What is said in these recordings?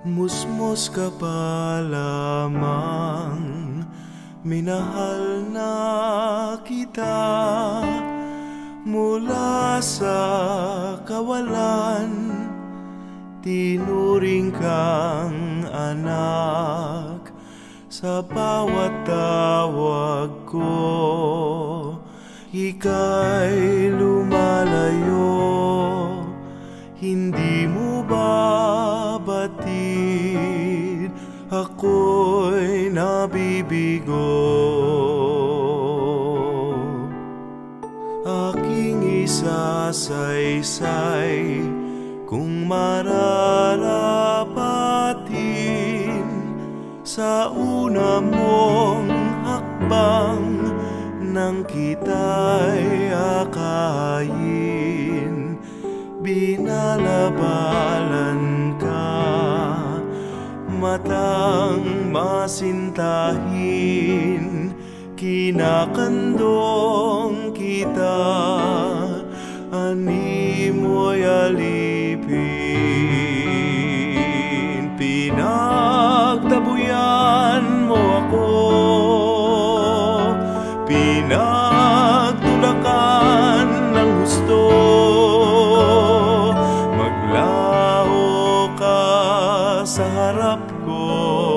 Musmos ka pa lamang, minahal na kita. Mula sa kawalan, tinuring kang anak. Sa bawat tawag ko, ika'y lumalayo. Hindi mo babatid, ako'y nabibigo. Aking isasaysay kung mararapatin sa una mong hakbang nang kita'y akayin. Binalabalan ka, matang masintahin, kinakandong kita, animoy alipin. Pinagtabuyan mo ako, pinagtulakan ng gusto. Maglaho ka sa harap ko,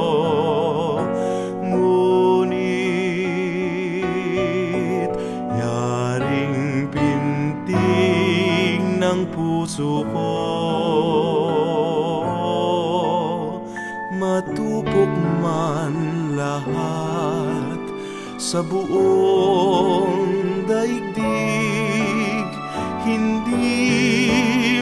ngunit yaring pintig ng puso ko. Matupok man lahat sa buong daigdig, hindi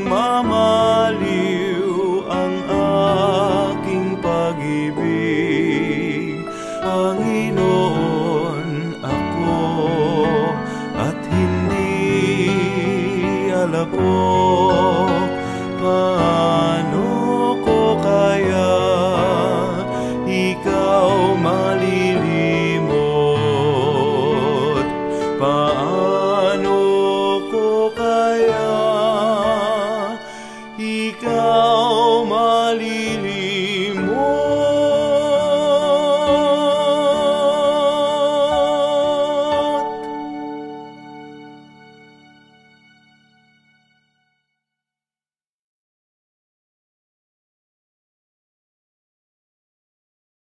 magmamaliw ang aking pag-ibig. Panginoon ako at hindi alapon.